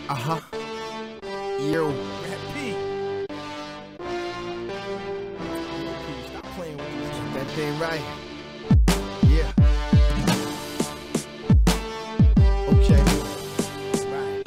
Yo. Rap P. Stop playing with me. Get that thing right. Yeah. Okay. Right.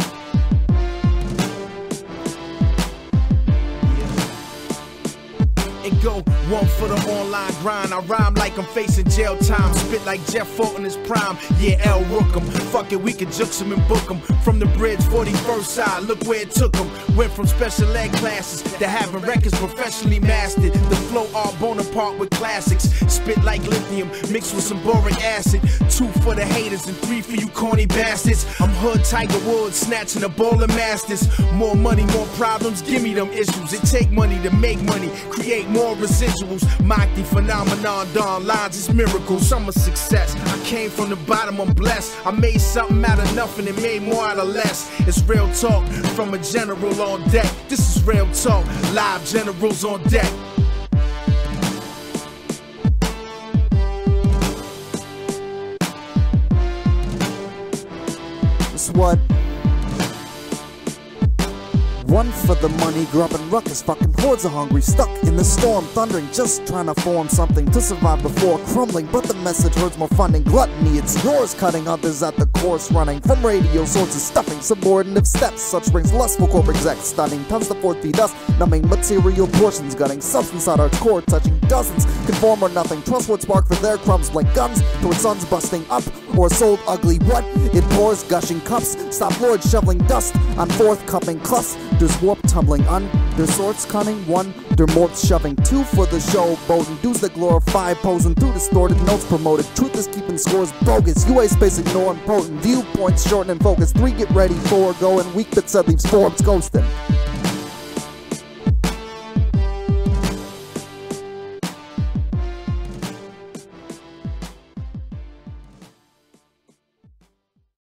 Yeah. It go one for the online grind. I rhyme like I'm facing jail time. Spit like Jeff Fulton in his prime. Yeah, L. Rookham. Fuck it, we can jukes him and book him. From the bridge, 41st side, look where it took him. Went from special ed classes to having records professionally mastered. The flow all Bonaparte with classics. Spit like lithium, mixed with some boric acid. 2 for the haters and 3 for you corny bastards. I'm hood Tiger Woods, snatching a ball of masters. More money, more problems, give me them issues. It take money to make money, create more residuals. Mock the phenomenon, dawn lines, it's miracles. I'm a success, I came from the bottom, I'm blessed. I made something out of nothing and made more out of less. It's real talk from a general on deck. This is real talk, live generals on deck. It's what? One for the money, grew up in ruckus, fucking hordes are hungry, stuck in the storm, thundering, just trying to form something to survive before crumbling, but the message hurts more funding, gluttony, it's yours, cutting others at the course, running from radio sources, stuffing subordinate steps, such brings lustful corporate execs, stunning, tons to 4 feet us, numbing material portions, gutting substance at our core, touching dozens, conform or nothing, trust what spark for their crumbs, like guns, towards suns busting up, or sold ugly, what? It pours, gushing cups, stop Lord shoveling dust, on forthcoming clus, there's warp tumbling on, their swords cunning, 1, their morphs shoving, 2 for the show, boating, dudes that glorify, posing through distorted notes promoted, truth is keeping scores bogus, UA space ignoring potent, viewpoints shorten and focus, 3 get ready, 4 going, weak but said leaves Forbes ghosting.